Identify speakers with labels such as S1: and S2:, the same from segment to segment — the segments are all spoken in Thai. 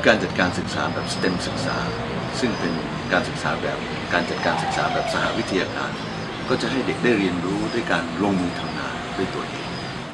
S1: การจัดการศึกษาแบบ STEM ศึกษาซึ่งเป็นการศึกษาแบบการจัดการศึกษาแบบสหวิทยาการก็จะให้เด็กได้เรียนรู้ด้วยการลงมือทำงานด้วยตัวเอง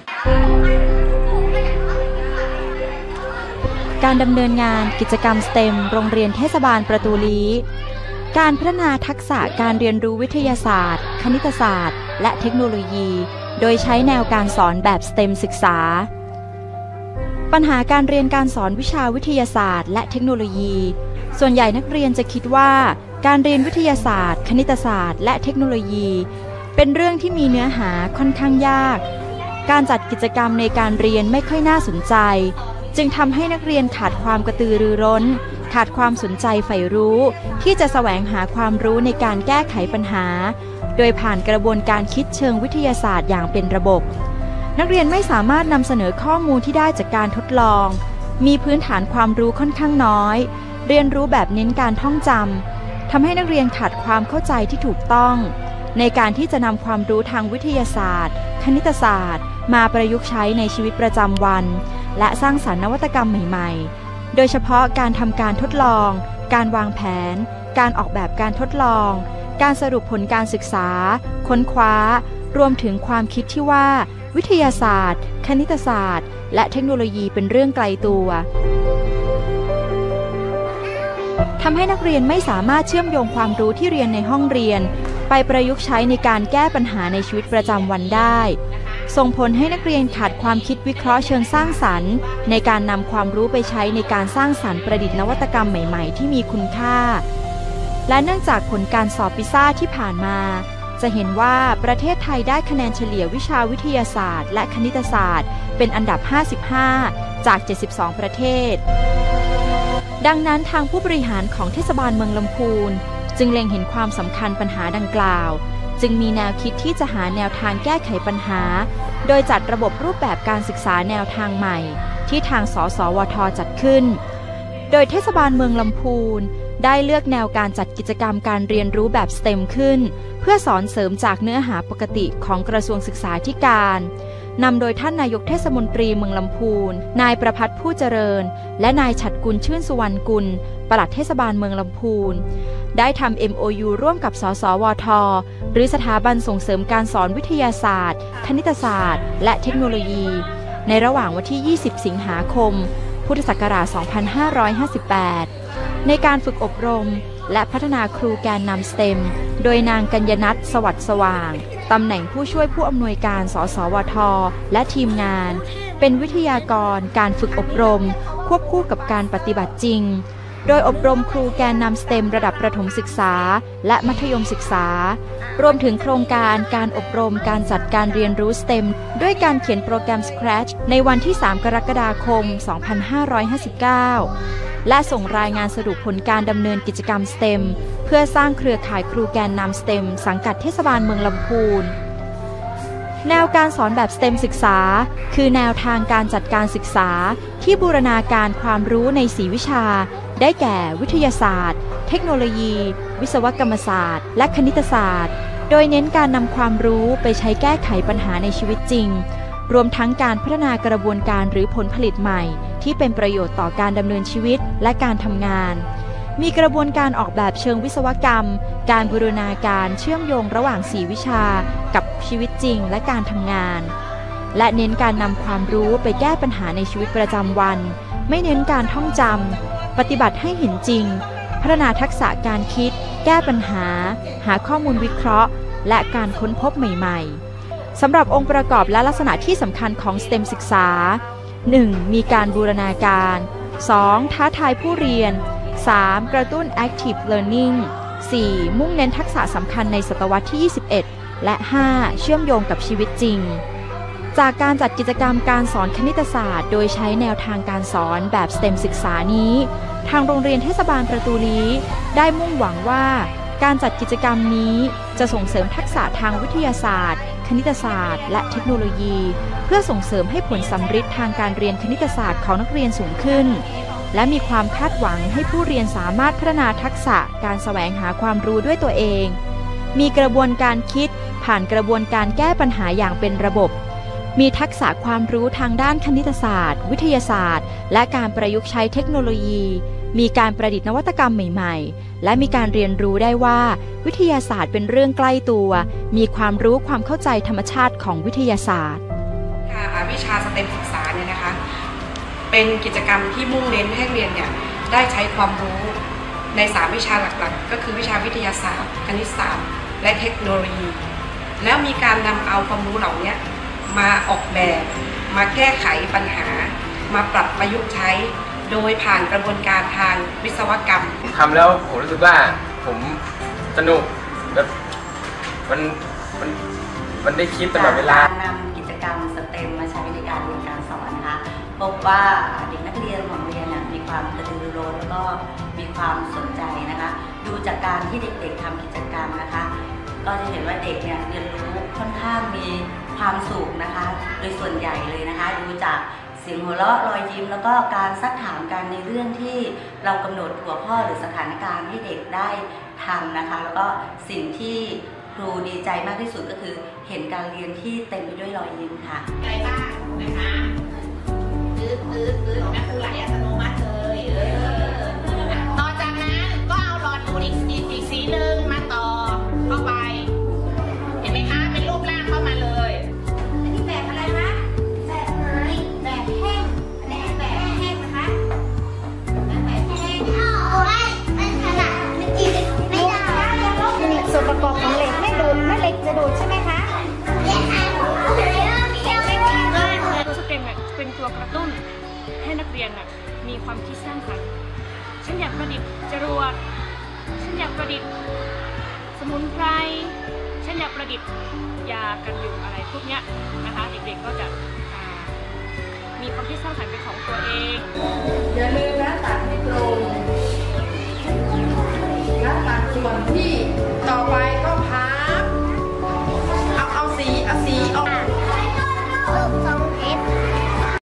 S2: การดำเนินงานกิจกรรม STEM โรงเรียนเทศบาลประตูลี้การพัฒนาทักษะการเรียนรู้วิทยาศาสตร์คณิตศาสตร์และเทคโนโลยีโดยใช้แนวการสอนแบบ STEM ศึกษาปัญหาการเรียนการสอนวิชาวิทยาศาสตร์และเทคโนโลยีส่วนใหญ่นักเรียนจะคิดว่าการเรียนวิทยาศาสตร์คณิตศาสตร์และเทคโนโลยีเป็นเรื่องที่มีเนื้อหาค่อนข้างยากการจัดกิจกรรมในการเรียนไม่ค่อยน่าสนใจจึงทำให้นักเรียนขาดความกระตือรือร้นขาดความสนใจใฝ่รู้ที่จะแสวงหาความรู้ในการแก้ไขปัญหาโดยผ่านกระบวนการคิดเชิงวิทยาศาสตร์อย่างเป็นระบบนักเรียนไม่สามารถนำเสนอข้อมูลที่ได้จากการทดลองมีพื้นฐานความรู้ค่อนข้างน้อยเรียนรู้แบบเน้นการท่องจำทำให้นักเรียนขาดความเข้าใจที่ถูกต้องในการที่จะนำความรู้ทางวิทยาศาสตร์คณิตศาสตร์มาประยุกต์ใช้ในชีวิตประจำวันและสร้างสรรค์นวัตกรรมใหม่ๆโดยเฉพาะการทำการทดลองการวางแผนการออกแบบการทดลองการสรุปผลการศึกษาค้นคว้ารวมถึงความคิดที่ว่าวิทยาศาสตร์คณิตศาสตร์และเทคโนโลยีเป็นเรื่องไกลตัวทำให้นักเรียนไม่สามารถเชื่อมโยงความรู้ที่เรียนในห้องเรียนไปประยุกต์ใช้ในการแก้ปัญหาในชีวิตประจำวันได้ส่งผลให้นักเรียนขาดความคิดวิเคราะห์เชิงสร้างสรรค์ในการนำความรู้ไปใช้ในการสร้างสรรค์ประดิษฐ์นวัตกรรมใหม่ๆที่มีคุณค่าและเนื่องจากผลการสอบปิซ่าที่ผ่านมาจะเห็นว่าประเทศไทยได้คะแนนเฉลี่ยวิชาวิทยาศาสตร์และคณิตศาสตร์เป็นอันดับ 55 จาก 72 ประเทศดังนั้นทางผู้บริหารของเทศบาลเมืองลำพูนจึงเล็งเห็นความสำคัญปัญหาดังกล่าวจึงมีแนวคิดที่จะหาแนวทางแก้ไขปัญหาโดยจัดระบบรูปแบบการศึกษาแนวทางใหม่ที่ทางสสวท.จัดขึ้นโดยเทศบาลเมืองลำพูนได้เลือกแนวการจัดกิจกรรมการเรียนรู้แบบ STEM ขึ้นเพื่อสอนเสริมจากเนื้อหาปกติของกระทรวงศึกษาธิการนำโดยท่านนายกเทศมนตรีเมืองลำพูนนายประภัสผู้เจริญและนายฉัตรกุลชื่นสุวรรณกุลปลัดเทศบาลเมืองลำพูนได้ทำ MOU ร่วมกับสสวท.หรือสถาบันส่งเสริมการสอนวิทยาศาสตร์คณิตศาสตร์และเทคโนโลยีในระหว่างวันที่ 20 สิงหาคม พุทธศักราช 2558 ในการฝึกอบรมและพัฒนาครูแกนนำ STEM โดยนางกัญญนัท สวัสดิ์สว่างตำแหน่งผู้ช่วยผู้อำนวยการสสวท.และทีมงานเป็นวิทยากรการฝึกอบรมควบคู่กับการปฏิบัติจริงโดยอบรมครูแกนนำ STEM ระดับประถมศึกษาและมัธยมศึกษารวมถึงโครงการการอบรมการจัดการเรียนรู้ STEM ด้วยการเขียนโปรแกรม Scratch ในวันที่ 3 กรกฎาคม 2559 และส่งรายงานสรุปผลการดำเนินกิจกรรม STEM เพื่อสร้างเครือข่ายครูแกนนำ STEM สังกัดเทศบาลเมืองลำพูนแนวการสอนแบบ STEM ศึกษาคือแนวทางการจัดการศึกษาที่บูรณาการความรู้ใน4วิชาได้แก่วิทยาศาสตร์เทคโนโลยีวิศวกรรมศาสตร์และคณิตศาสตร์โดยเน้นการนำความรู้ไปใช้แก้ไขปัญหาในชีวิตจริงรวมทั้งการพัฒนากระบวนการหรือผลผลิตใหม่ที่เป็นประโยชน์ต่อการดำเนินชีวิตและการทำงานมีกระบวนการออกแบบเชิงวิศวกรรมการบูรณาการเชื่อมโยงระหว่าง4วิชากับชีวิตจริงและการทำงานและเน้นการนำความรู้ไปแก้ปัญหาในชีวิตประจำวันไม่เน้นการท่องจำปฏิบัติให้เห็นจริงพัฒนาทักษะการคิดแก้ปัญหาหาข้อมูลวิเคราะห์และการค้นพบใหม่ๆสำหรับองค์ประกอบและลักษณะที่สำคัญของ STEM ศึกษา 1. มีการบูรณาการ 2. ท้าทายผู้เรียน 3. กระตุ้น Active Learning 4. มุ่งเน้นทักษะสำคัญในศตวรรษที่ 21 และ 5. เชื่อมโยงกับชีวิตจริงจากการจัดกิจกรรมการสอนคณิตศาสตร์โดยใช้แนวทางการสอนแบบ STEM ศึกษานี้ทางโรงเรียนเทศบาลประตูลี้ได้มุ่งหวังว่าการจัดกิจกรรมนี้จะส่งเสริมทักษะทางวิทยาศาสตร์คณิตศาสตร์และเทคโนโลยีเพื่อส่งเสริมให้ผลสำฤทธิ์ทางการเรียนคณิตศาสตร์ของนักเรียนสูงขึ้นและมีความคาดหวังให้ผู้เรียนสามารถพัฒนาทักษะการแสวงหาความรู้ด้วยตัวเองมีกระบวนการคิดผ่านกระบวนการแก้ปัญหาอย่างเป็นระบบมีทักษะความรู้ทางด้านคณิตศาสตร์วิทยาศาสตร์และการประยุกต์ใช้เทคโนโลยีมีการประดิษฐ์นวัตกรรมใหม่ๆและมีการเรียนรู้ได้ว่าวิทยาศาสตร์เป็นเรื่องใกล้ตัวมีความรู้ความเข้าใจธรรมชาติของวิทยาศาสตร์
S3: วิชาสเต็มศึกษาเนี่ยนะคะเป็นกิจกรรมที่มุ่งเน้นให้เรียนเนี่ยได้ใช้ความรู้ใน3วิชาหลักๆก็คือวิชาวิทยาศาสตร์คณิตศาสตร์และเทคโนโลยีแล้วมีการนำเอาความรู้เหล่านี้มาออกแบบมาแก้ไขปัญหามาปรับประยุกต์ใช้โดยผ่านกระบวนการทางวิศวกรรม
S4: ทำแล้วผมรู้สึกว่าผมสนุกแบบมันได้คิดตลอดเวลาน
S5: ำกิจกรรมสเต็มมาใช้ในการเรียนการสอนนะคะพบว่าเด็กนักเรียนของโรงเรียนมีความกระตือรือร้นแล้วก็มีความสนใจนะคะดูจากการที่เด็กๆทำกิจกรรมนะคะก็จะเห็นว่าเด็กเนี่ยเรียนรู้ค่อนข้างมีความสุขนะคะโดยส่วนใหญ่เลยนะคะดูจากเสียงหัวเราะรอยยิ้มแล้วก็การซักถามกันในเรื่องที่เรากำหนดหัวข้อหรือสถานการณ์ที่เด็กได้ทำนะคะแล้วก็สิ่งที่ครูดีใจมากที่สุดก็คือเห็นการเรียนที่เต็มไปด้วยรอยยิ้มค่ะ
S6: อะไรบ้างนะคะนั่นคือไหลอัตโนมัติเลยต่อจากนั้นก็เอาหลอดดูดอีกสีหนึ่งมาต่อเข้าไปเห็นไหมคะเป็นรูปร่างเข้ามาเลยอันนี้แบบอะไรคะแบบไม้แบบแห้งแบบแห้งนะคะแบบแห้งโอ้ยมันขนาดมันจีบไม่ได้ส่วนประกอบของเหล็กไม่ดูดไม่เหล็กจะดูดใช่ไหมคะ
S7: เป็นตัวกระตุ้นให้นักเรียนมีความคิดสร้างสรรค์ฉันอยากประดิษฐ์จรวดฉันอยากประดิษฐ์สมุนไพรฉันอยากประดิษฐ์ยากันยุงอะไรพวกนี้นะคะเด็กๆก็จะมีความคิดสร้างสรรค์เป็นของตัวเอง
S3: อย่าลืมนะตัดให้ตรงและตัดส่วนที่